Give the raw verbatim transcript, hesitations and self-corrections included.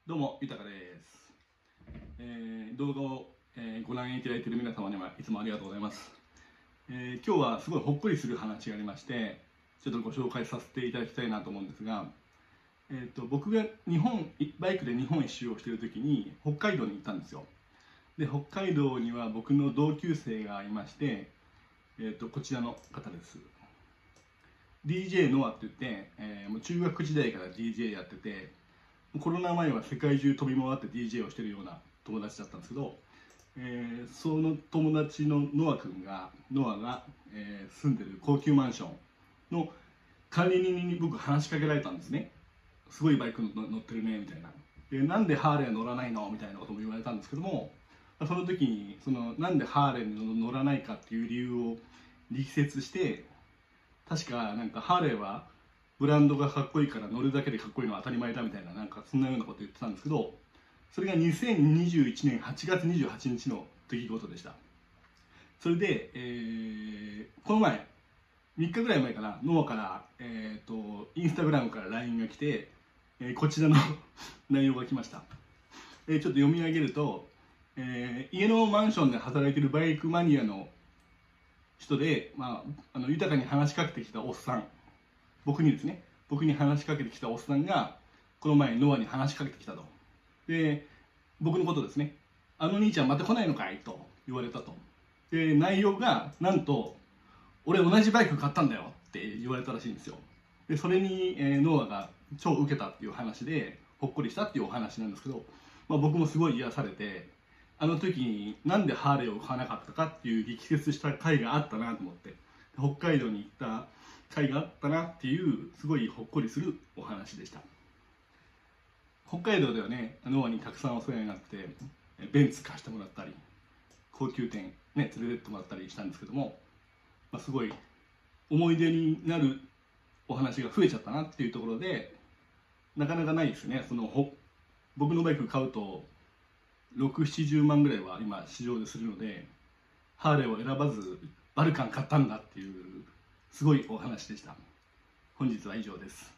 どうも、豊です。えー動画を、えーご覧いただいている皆様にはいつもありがとうございます。えー今日はすごいほっこりする話がありまして、ちょっとご紹介させていただきたいなと思うんですが、えーと、僕が日本、バイクで日本一周をしている時に北海道に行ったんですよ。で、北海道には僕の同級生がいまして、えーと、こちらの方です。ディージェー ノアって言って、えーもう中学時代から ディージェー やってて、コロナ前は世界中飛び回って ディージェー をしてるような友達だったんですけど、えーその友達のノア君がノアが、えー住んでる高級マンションの管理人に僕話しかけられたんですね。すごいバイク乗ってるねみたいな。で、なんでハーレー乗らないのみたいなことも言われたんですけども、その時にそのなんでハーレーに乗らないかっていう理由を力説して、確かなんかハーレーはブランドがかっこいいから乗るだけでかっこいいのは当たり前だみたいな、なんかそんなようなこと言ってたんですけど、それがにせんにじゅういちねんはちがつにじゅうはちにちの出来事でした。それで、えーこの前みっかぐらい前かな、ノアから、えー、とインスタグラムから ライン が来て、えーこちらの内容が来ました。えーちょっと読み上げると、えー家のマンションで働いているバイクマニアの人で、まあ、あの豊かに話しかけてきたおっさん、僕にですね、僕に話しかけてきたおっさんが、この前ノアに話しかけてきたと。で、僕のことですね、あの兄ちゃんまた来ないのかいと言われたと。で、内容が、なんと、俺同じバイク買ったんだよって言われたらしいんですよ。で、それに、えーノアが超受けたっていう話で、ほっこりしたっていうお話なんですけど、まあ、僕もすごい癒されて、あの時になんでハーレーを買わなかったかっていう力説した回があったなと思って、北海道に行った回があったなっていう、すごいほっこりするお話でした。北海道ではね、ノアにたくさんお世話になって、ベンツ貸してもらったり、高級店、ね、連れてってもらったりしたんですけども、まあ、すごい思い出になるお話が増えちゃったなっていうところで、なかなかないですね。そのほ僕のバイク買うとろく、ななじゅうまんぐらいは今市場でするので、ハーレーを選ばずバルカン買ったんだっていうすごいお話でした。本日は以上です。